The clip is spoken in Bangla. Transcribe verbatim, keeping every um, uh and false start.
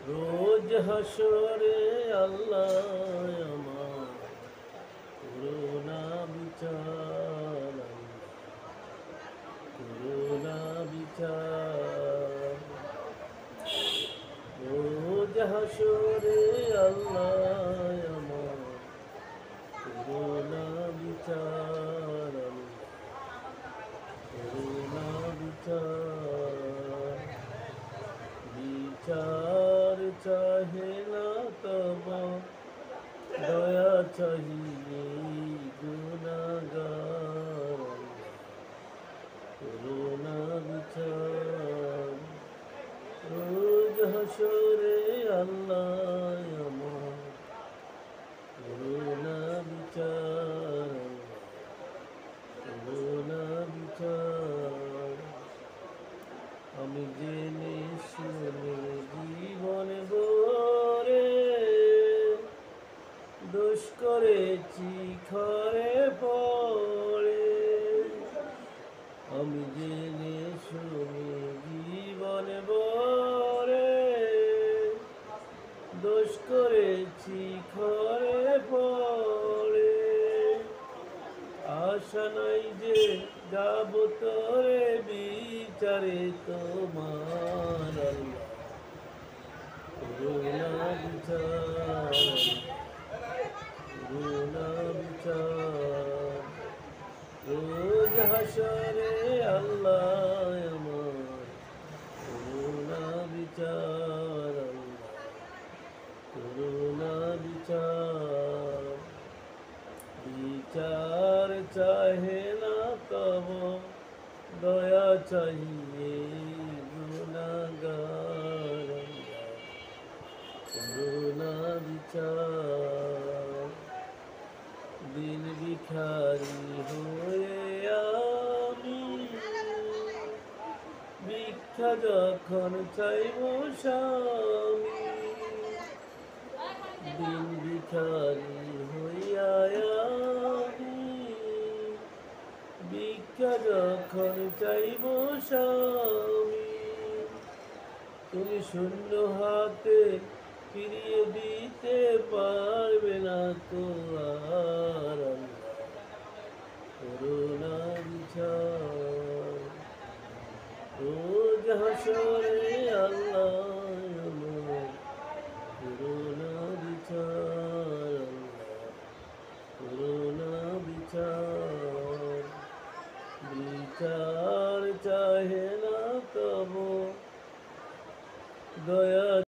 রোজ হাসরে আল্লাহ আমার করুণা বিচার, করুণা বিচার। রোজ হাসরে আল্লাহ আমার করুণা বিচার, করুণা বিচার। বিচার চাহে না তব দয়া চাহিয়ে গুনাহগার, করুণা বিচার। রোজ হাসরে আল্লাহ আমার করুণা বিচার, করুণা বিচার। আমি জেনে শুনে জীবন ভরে দোষ করেছি ঘরে পড়ে। আমি জেনে শুনে জীবন ভরে দোষ করেছি ঘরে পড়ে। আশা নাই যে যাব তোরে বিচারে তোমার আল্লাহ, করুণা বিচার, করুণা বিচার। রোজ হাসরে আল্লাহ আমার করুণা বিচার, করুণা বিচার। বিচার চাহে না তব দয়া চাহিয়ে গুনাহগার, করুণা বিচার। দিন ভিখারি হয়ে আমি ভিক্ষা যখন চাইব স্বামী, দিন ভিখারি হইয়া আমি ভিক্ষা যখন চাইব স্বামী, তুমি শূন্য হাতে ফিরিয়ে দিতে পারবে না তো আর আল্লাহ, করুণা বিচার। রোজ হাসরে আল্লাহ আমার করুণা বিচার, করুণা বিচার। বিচার চাহে না তব দয়া